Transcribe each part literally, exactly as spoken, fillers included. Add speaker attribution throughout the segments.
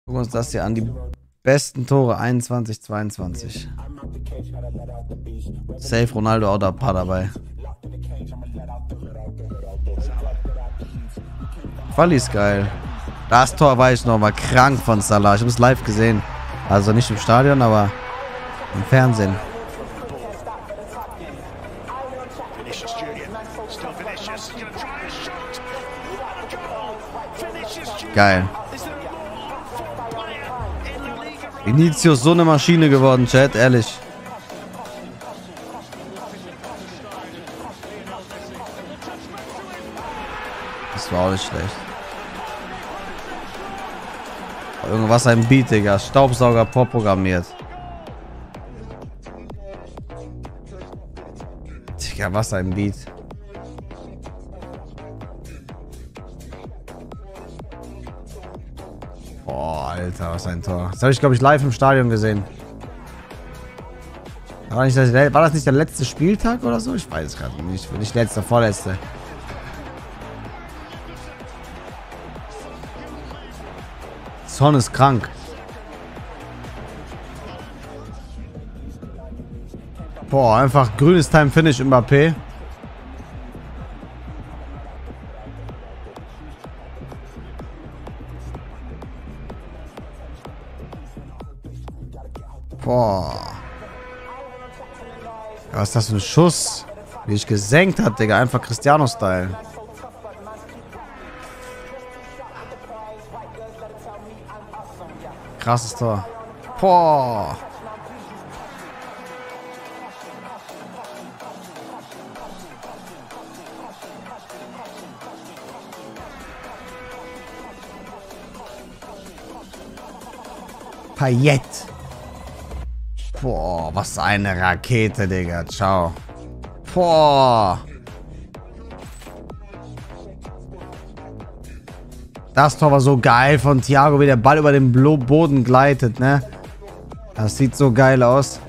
Speaker 1: Gucken wir uns das hier an. Die besten Tore einundzwanzig zweiundzwanzig. Safe Ronaldo auch da paar dabei. Quali ist geil. Das Tor war ich nochmal krank von Salah. Ich habe es live gesehen. Also nicht im Stadion, aber im Fernsehen. Geil. Vinicius so eine Maschine geworden, Chat, ehrlich. Das war auch nicht schlecht. Irgendwas ein Beat, Digga. Staubsauger vorprogrammiert. Digga, was ein Beat. Boah, Alter, was ein Tor. Das habe ich, glaube ich, live im Stadion gesehen. War, nicht das, war das nicht der letzte Spieltag oder so? Ich weiß es gerade nicht. Nicht letzter, vorletzte. Son ist krank. Boah, einfach grünes Time-Finish Mbappé. Boah. Was ist das für ein Schuss? Wie ich gesenkt hat, Digga. Einfach Cristiano-Style. Krasses Tor. Boah. Payet. Boah, was eine Rakete, Digga. Ciao. Boah. Das Tor war so geil von Thiago, wie der Ball über den Boden gleitet, ne? Das sieht so geil aus.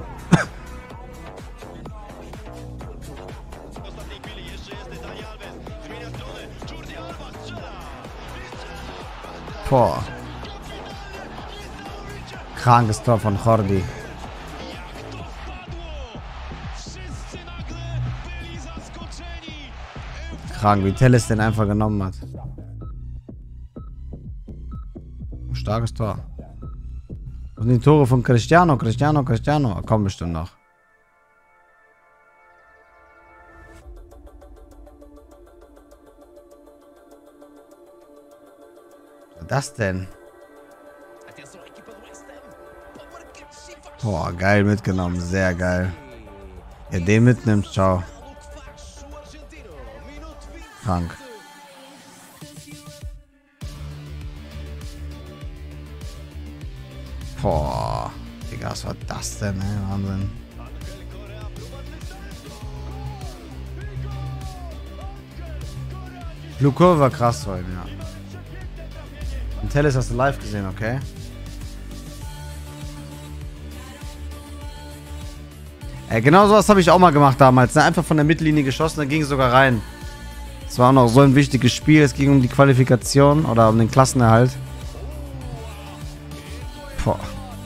Speaker 1: Boah. Krankes Tor von Jordi. Krank, wie Telles den einfach genommen hat. Starkes Tor. Und die Tore von Cristiano, Cristiano, Cristiano. Kommen bestimmt noch. Was ist das denn? Boah, geil mitgenommen. Sehr geil. Ja, den mitnimmt, ciao. Krank. Boah. Digga, was war das denn, ey? Wahnsinn. Blue Curve war krass vor ihm, ja. Und Telles hast du live gesehen, okay? Ey, genau sowas habe ich auch mal gemacht damals. Ne? Einfach von der Mittellinie geschossen, dann ging es sogar rein. Es war auch noch so ein wichtiges Spiel. Es ging um die Qualifikation oder um den Klassenerhalt. Boah.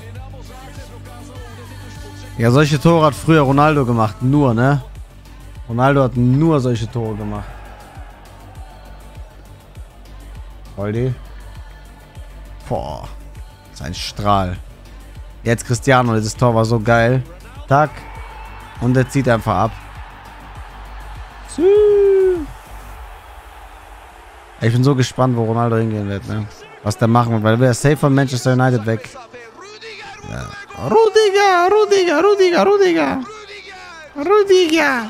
Speaker 1: Ja, solche Tore hat früher Ronaldo gemacht. Nur, ne? Ronaldo hat nur solche Tore gemacht. Holdi. Boah. Das ist ein Strahl. Jetzt Cristiano. Dieses Tor war so geil. Tack. Und der zieht einfach ab. Ich bin so gespannt, wo Ronaldo hingehen wird, ne? Was der machen wird, weil er wäre safe von Manchester United weg. Ja. Rudiger, Rudiger, Rudiger, Rudiger. Rudiger.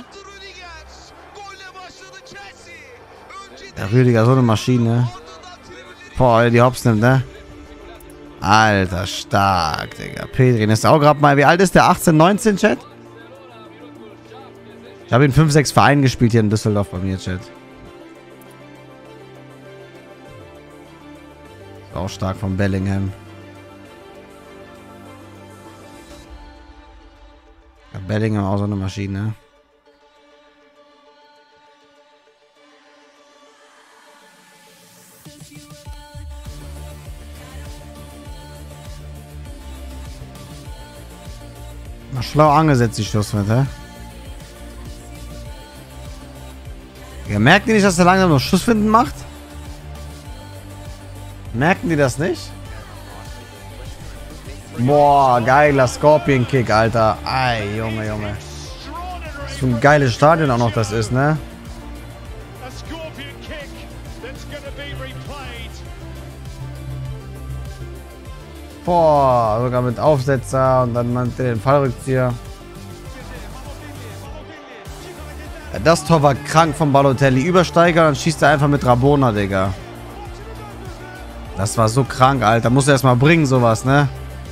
Speaker 1: Der Rüdiger, so eine Maschine. Boah, die Hops nimmt, ne? Alter, stark, Digga. Pedri ist auch gerade mal. Wie alt ist der? achtzehn, neunzehn, Chat? Ich habe in fünf, sechs Vereinen gespielt hier in Düsseldorf bei mir, Chat. Auch stark von Bellingham. Ja, Bellingham auch so eine Maschine. Mal schlau angesetzt, die Schusswand, hä? Ja, merken die nicht, dass er langsam noch Schussfinden macht? Merken die das nicht? Boah, geiler Scorpion-Kick, Alter. Ei, Junge, Junge. Was für ein geiles Stadion auch noch das ist, ne? Boah, sogar mit Aufsetzer und dann man den Fallrückzieher. Ja, das Tor war krank von Balotelli. Übersteiger und schießt er einfach mit Rabona, Digga. Das war so krank, Alter. Muss er erstmal bringen, sowas, ne?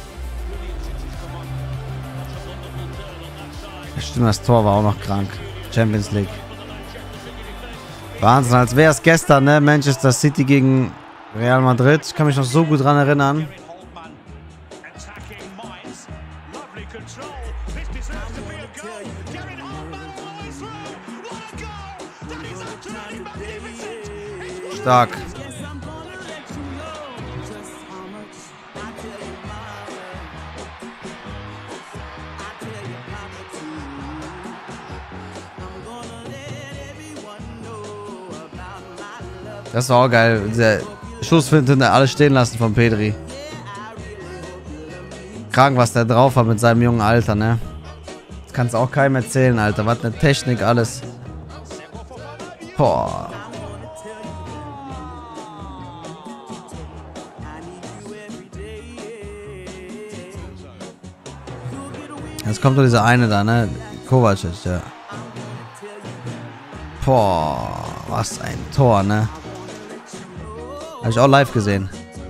Speaker 1: Stimmt, das Tor war auch noch krank. Champions League. Wahnsinn, als wäre es gestern, ne? Manchester City gegen Real Madrid. Ich kann mich noch so gut dran erinnern. Stark. Das war auch geil. Der Schussfinden, alles stehen lassen von Pedri. Krank, was der drauf hat mit seinem jungen Alter, ne? Das kannst du auch keinem erzählen, Alter. Was eine Technik, alles. Boah. Jetzt kommt nur dieser eine da, ne? Kovacic, ja. Boah, was ein Tor, ne? Habe ich auch live gesehen.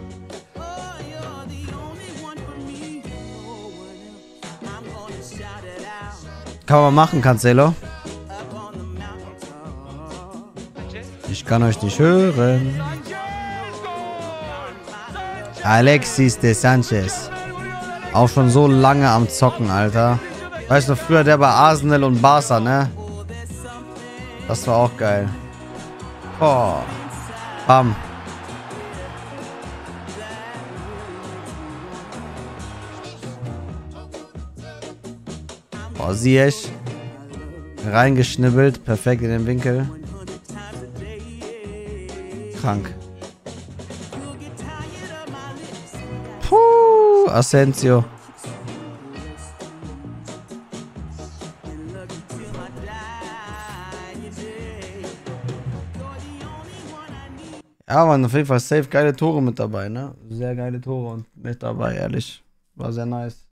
Speaker 1: Kann man machen, Cancelo. Ich kann euch nicht hören. Alexis de Sanchez. Auch schon so lange am Zocken, Alter. Weißt du, früher der bei Arsenal und Barca, ne? Das war auch geil. Oh. Bam. Oh, Ziyech. Reingeschnibbelt. Perfekt in den Winkel. Krank. Puh, Asensio. Ja, waren auf jeden Fall safe geile Tore mit dabei, ne? Sehr geile Tore und mit dabei, ehrlich. War sehr nice.